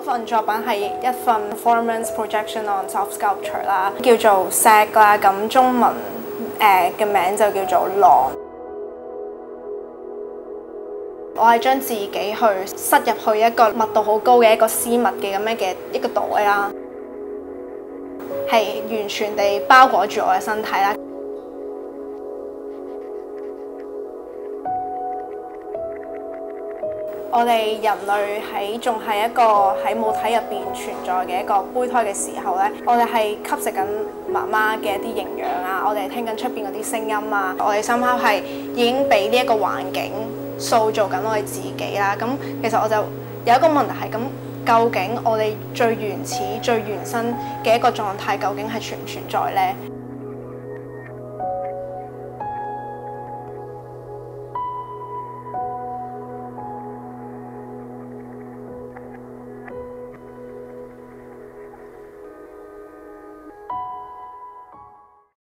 份作品係一份 performance projection on self sculpture 啦，叫做 SAG 啦，咁中文嘅名就叫做狼。我係將自己去塞入去一個密度好高嘅一個絲襪嘅咁樣嘅一個袋啦，係完全地包裹住我嘅身體啦。我哋人類仲係一個喺母體入邊存在嘅一個胚胎嘅時候咧，我哋係吸食緊媽媽嘅一啲營養啊，我哋聽緊出邊嗰啲聲音啊，我哋深刻係已經俾呢一個環境塑造緊我哋自己啦。咁其實我就有一個問題係咁，究竟我哋最原始、最原生嘅一個狀態，究竟係存唔存在呢？